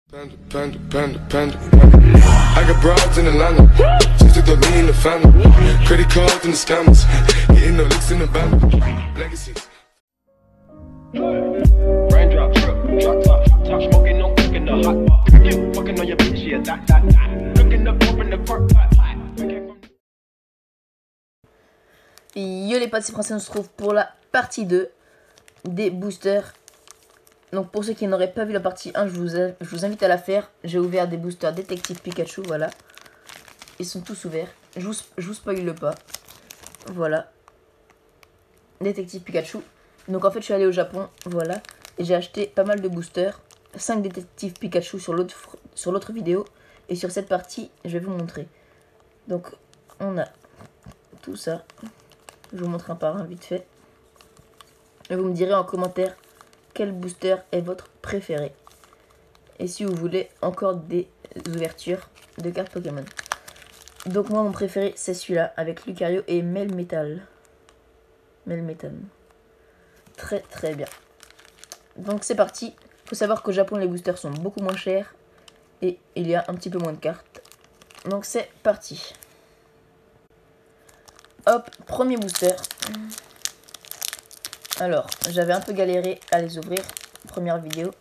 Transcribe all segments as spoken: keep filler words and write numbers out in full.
Panda, panda, panda, panda. I got broads in Atlanta. Just took the lean in the family. Credit cards in the scammers. Getting no licks in the band. Legacies. Raindrop, drip, drop top, top smoking, no cooking the hot pot. You fucking on your bitch, yeah, that, that, that. Looking up, open the park, pot, pot. Yo les potes, c'est Français, on se retrouve pour la partie deux des boosters. Donc pour ceux qui n'auraient pas vu la partie un, je vous, a, je vous invite à la faire. J'ai ouvert des boosters Détective Pikachu, voilà. Ils sont tous ouverts. Je vous, je vous spoil le pas. Voilà. Détective Pikachu. Donc en fait je suis allé au Japon, voilà. Et j'ai acheté pas mal de boosters. cinq Détective Pikachu sur l'autre sur l'autre vidéo. Et sur cette partie, je vais vous montrer. Donc on a tout ça. Je vous montre un par un vite fait. Et vous me direz en commentaire quel booster est votre préféré. Et si vous voulez encore des ouvertures de cartes Pokémon. Donc moi mon préféré c'est celui-là avec Lucario et Melmetal. Melmetal. Très très bien. Donc c'est parti. Faut savoir qu'au Japon les boosters sont beaucoup moins chers. Et il y a un petit peu moins de cartes. Donc c'est parti. Hop, premier booster. Alors, j'avais un peu galéré à les ouvrir. Première vidéo.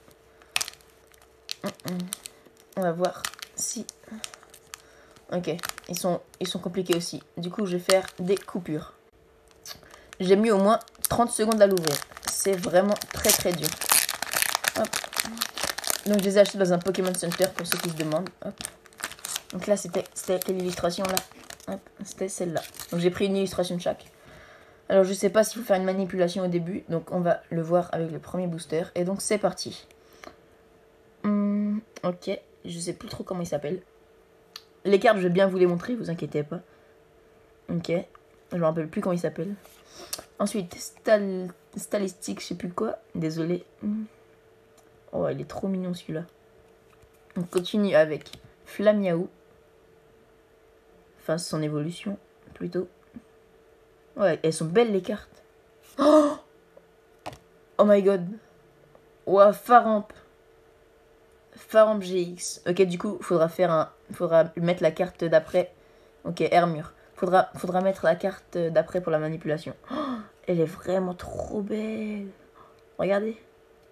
On va voir si... Ok, ils sont, ils sont compliqués aussi. Du coup, je vais faire des coupures. J'ai mis au moins trente secondes à l'ouvrir. C'est vraiment très très dur. Hop. Donc, je les ai achetés dans un Pokémon Center pour ceux qui se demandent. Hop. Donc là, c'était quelle illustration là? C'était celle-là. Donc, j'ai pris une illustration de chaque. Alors je sais pas s'il faut faire une manipulation au début, donc on va le voir avec le premier booster. Et donc c'est parti. Hum, ok, je sais plus trop comment il s'appelle. Les cartes je vais bien vous les montrer, vous inquiétez pas. Ok, je me rappelle plus comment il s'appelle. Ensuite, Stal... Stalistique, je sais plus quoi, désolé. Hum. Oh il est trop mignon celui-là. On continue avec Flamiaou. Enfin son évolution plutôt. Ouais, elles sont belles les cartes. Oh, oh my god. Ouah, Faramp. Faramp G X. Ok, du coup, faudra faire un... Faudra mettre la carte d'après. Ok, Hermure. Faudra, faudra mettre la carte d'après pour la manipulation. Oh, elle est vraiment trop belle. Regardez.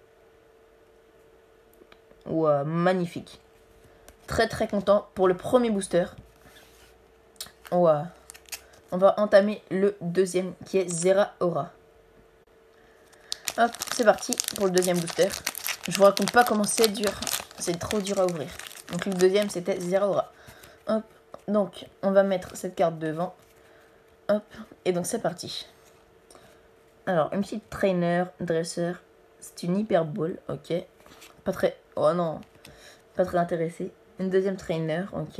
Ouah, magnifique. Très très content pour le premier booster. Ouah. On va entamer le deuxième qui est Zeraora. Hop, c'est parti pour le deuxième booster. Je vous raconte pas comment c'est dur. C'est trop dur à ouvrir. Donc le deuxième c'était Zeraora. Hop, donc on va mettre cette carte devant. Hop, et donc c'est parti. Alors, une petite trainer, dresseur. C'est une hyper ball, ok. Pas très... Oh non, pas très intéressé. Une deuxième trainer, ok.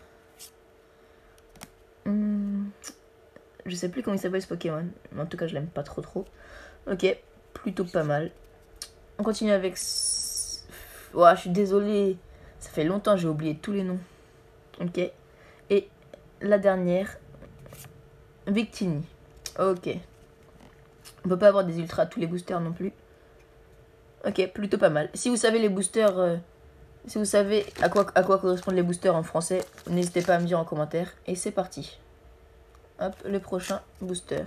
Hmm. Je sais plus comment il s'appelle ce Pokémon. Mais en tout cas, je l'aime pas trop trop. Ok, plutôt pas mal. On continue avec... Ouah, je suis désolée. Ça fait longtemps, j'ai oublié tous les noms. Ok. Et la dernière. Victini. Ok. On peut pas avoir des ultras à tous les boosters non plus. Ok, plutôt pas mal. Si vous savez les boosters... Euh, si vous savez à quoi, à quoi correspondent les boosters en français, n'hésitez pas à me dire en commentaire. Et c'est parti. Hop, le prochain booster.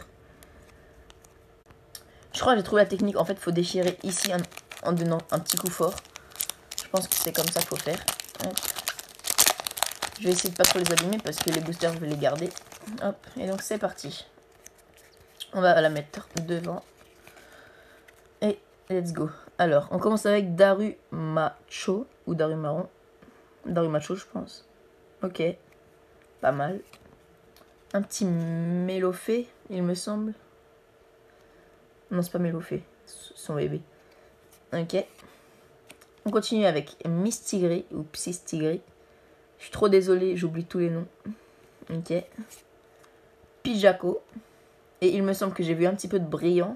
Je crois que j'ai trouvé la technique. En fait, il faut déchirer ici en, en donnant un petit coup fort. Je pense que c'est comme ça qu'il faut faire. Hop. Je vais essayer de pas trop les abîmer parce que les boosters, je vais les garder. Hop, et donc c'est parti. On va la mettre devant. Et let's go. Alors, on commence avec Darumacho. Ou Darumaron. Darumacho, je pense. Ok. Pas mal. Un petit Mélofée, il me semble. Non, c'est pas Mélofée. Son bébé. Ok. On continue avec Mistigri ou Psystigri. Je suis trop désolée, j'oublie tous les noms. Ok. Pijako. Et il me semble que j'ai vu un petit peu de brillant.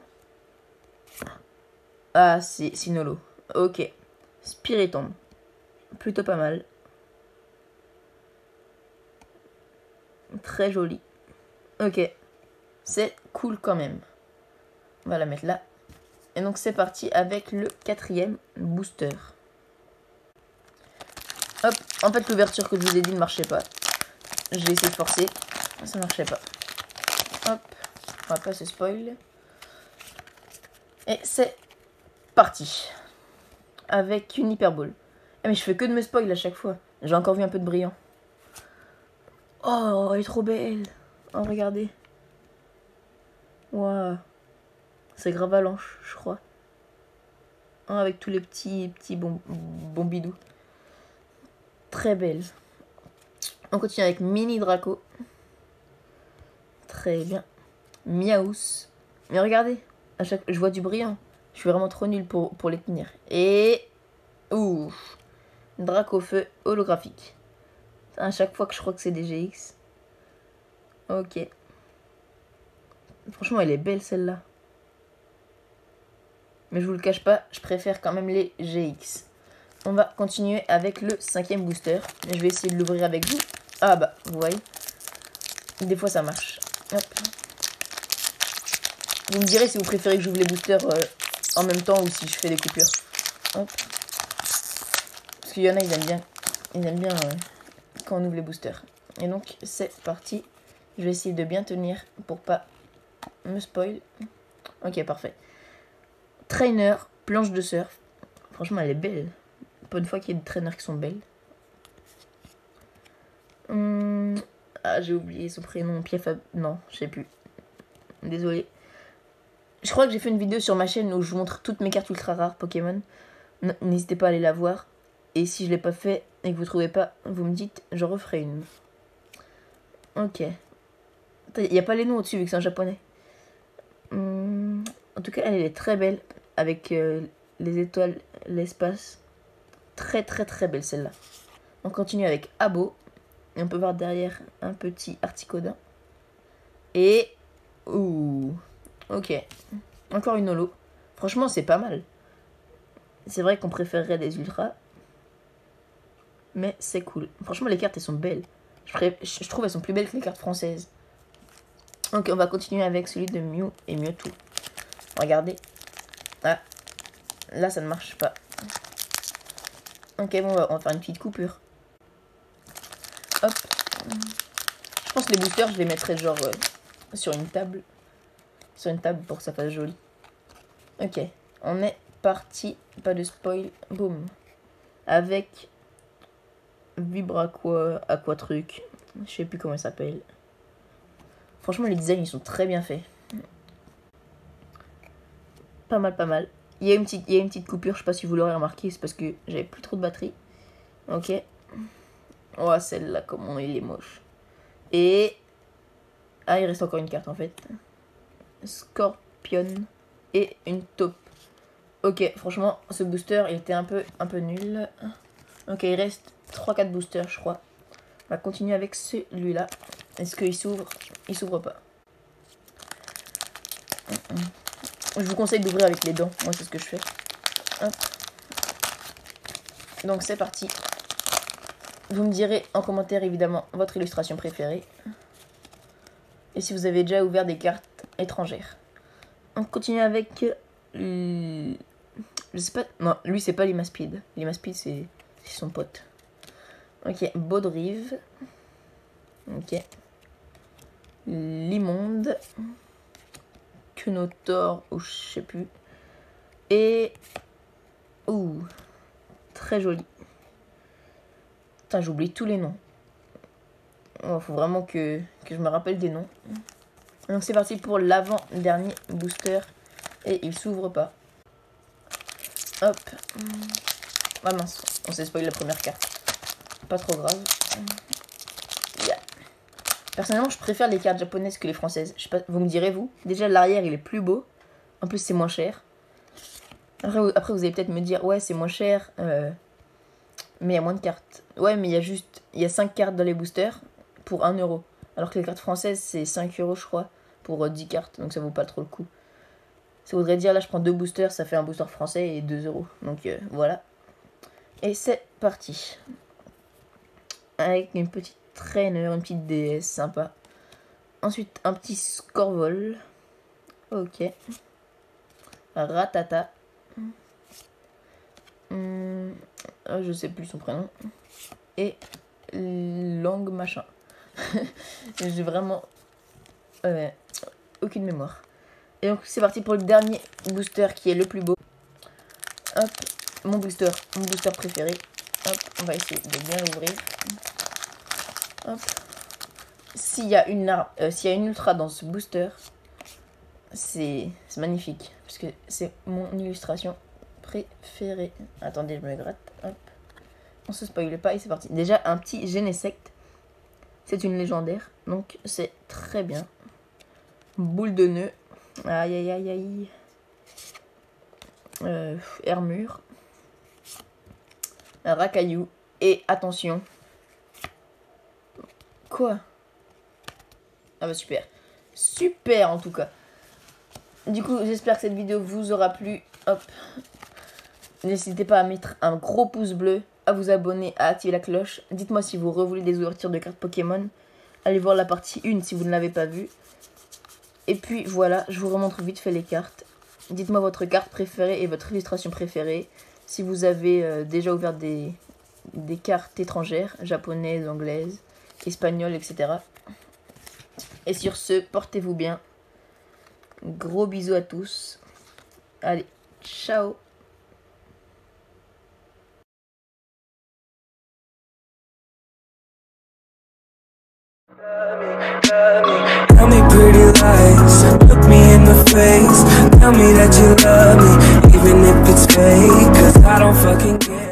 Ah, c'est Sinolo. Ok. Spiritomb. Plutôt pas mal. Très joli. Ok. C'est cool quand même. On va la mettre là. Et donc c'est parti avec le quatrième booster. Hop, en fait l'ouverture que je vous ai dit ne marchait pas. J'ai essayé de forcer, ça marchait pas. Hop, on va pas se spoil. Et c'est parti. Avec une hyperbole. Eh mais je fais que de me spoil à chaque fois. J'ai encore vu un peu de brillant. Oh, elle est trop belle. Oh, regardez. Waouh. C'est Gravalanche, je crois. Oh, avec tous les petits, petits bom bombidous. Très belle. On continue avec Mini Draco. Très bien. Miaous. Mais regardez, à chaque... je vois du brillant. Je suis vraiment trop nul pour, pour les tenir. Et... Ouh. Dracofeu holographique. À chaque fois que je crois que c'est des G X. Ok. Franchement, elle est belle celle-là. Mais je vous le cache pas, je préfère quand même les G X. On va continuer avec le cinquième booster. Je vais essayer de l'ouvrir avec vous. Ah bah, vous voyez. Des fois ça marche. Hop. Vous me direz si vous préférez que j'ouvre les boosters euh, en même temps ou si je fais des coupures. Hop. Parce qu'il y en a, ils aiment bien. Ils aiment bien euh, quand on ouvre les boosters. Et donc, c'est parti. Je vais essayer de bien tenir pour pas me spoil. Ok, parfait. Trainer, planche de surf. Franchement, elle est belle. Pas une fois qu'il y a des traîneurs qui sont belles. Hum... Ah, j'ai oublié son prénom. Piafab... Non, je sais plus. Désolé. Je crois que j'ai fait une vidéo sur ma chaîne où je vous montre toutes mes cartes ultra rares Pokémon. N'hésitez pas à aller la voir. Et si je l'ai pas fait et que vous trouvez pas, vous me dites, j'en referai une. Ok. Il n'y a pas les noms au-dessus vu que c'est en japonais. Hum... En tout cas, elle est très belle. Avec euh, les étoiles, l'espace. Très très très belle celle-là. On continue avec Abo. Et on peut voir derrière un petit Articodin. Et... Ouh. Ok. Encore une holo. Franchement, c'est pas mal. C'est vrai qu'on préférerait des ultras. Mais c'est cool. Franchement, les cartes, elles sont belles. Je, pré... Je trouve elles sont plus belles que les cartes françaises. Donc, on va continuer avec celui de Mew et Mewtwo. Regardez. Ah. Là, ça ne marche pas. Ok, bon, on va, on va faire une petite coupure. Hop. Je pense que les boosters, je les mettrai genre euh, sur une table. Sur une table pour que ça fasse joli. Ok, on est parti. Pas de spoil. Boum. Avec Vibraqua, Aquatruc. Je sais plus comment il s'appelle. Franchement, les designs, ils sont très bien faits. Pas mal, pas mal. Il y a une petite, il y a une petite coupure, je sais pas si vous l'aurez remarqué, c'est parce que j'avais plus trop de batterie. Ok. Oh, celle-là, comment il est moche. Et... Ah, il reste encore une carte, en fait. Scorpion. Et une taupe. Ok, franchement, ce booster, il était un peu, un peu nul. Ok, il reste trois quatre boosters, je crois. On va continuer avec celui-là. Est-ce qu'il s'ouvre? Il s'ouvre pas. Je vous conseille d'ouvrir avec les dents. Moi, c'est ce que je fais. Hop. Donc, c'est parti. Vous me direz en commentaire, évidemment, votre illustration préférée. Et si vous avez déjà ouvert des cartes étrangères. On continue avec... Euh, je sais pas... Non, lui, c'est pas Limaspide. Limaspide, c'est son pote. Ok, Baudrive. Ok. L'immonde. Quenotor, ou je sais plus. Et... Ouh. Très joli. Putain, j'oublie tous les noms. Oh, faut vraiment que, que je me rappelle des noms. Donc c'est parti pour l'avant-dernier booster. Et il s'ouvre pas. Hop. Ah mince, on s'est spoilé la première carte. Pas trop grave. Yeah. Personnellement, je préfère les cartes japonaises que les françaises. Je sais pas, vous me direz, vous. Déjà, l'arrière, il est plus beau. En plus, c'est moins cher. Après, vous, après, vous allez peut-être me dire, ouais, c'est moins cher. Euh, mais il y a moins de cartes. Ouais, mais il y a juste... Il y a cinq cartes dans les boosters pour un euro. Alors que les cartes françaises, c'est cinq euros, je crois, pour euh, dix cartes. Donc, ça vaut pas trop le coup. Ça voudrait dire, là, je prends deux boosters, ça fait un booster français et deux euros. Donc, euh, voilà. Et c'est parti. Avec une petite trainer, une petite D S sympa. Ensuite, un petit Scorvol. Ok. Ratata. hum, je sais plus son prénom. Et Lang machin. J'ai vraiment euh, aucune mémoire. Et donc c'est parti pour le dernier booster qui est le plus beau. Hop, mon booster, mon booster préféré. Hop, on va essayer de bien l'ouvrir. Hop. S'il y a une arme, euh, s'il y a une ultra dans ce booster, c'est magnifique. Parce que c'est mon illustration préférée. Attendez, je me gratte. Hop. On se spoile pas et c'est parti. Déjà, un petit Genesect. C'est une légendaire. Donc, c'est très bien. Boule de nœud. Aïe, aïe, aïe, aïe. Euh, Hermure. Racaillou. Et attention. Quoi? Ah bah super. Super en tout cas. Du coup, j'espère que cette vidéo vous aura plu. Hop. N'hésitez pas à mettre un gros pouce bleu, à vous abonner, à activer la cloche. Dites-moi si vous revoulez des ouvertures de cartes Pokémon. Allez voir la partie un si vous ne l'avez pas vue. Et puis voilà, je vous remontre vite fait les cartes. Dites-moi votre carte préférée et votre illustration préférée. Si vous avez euh, déjà ouvert des, des cartes étrangères, japonaises, anglaises, espagnoles, et cetera. Et sur ce, portez-vous bien. Gros bisous à tous. Allez, ciao. Tell me pretty lies, look me in the face. Tell me that you love me, even if it's fake, 'cause I don't fucking care.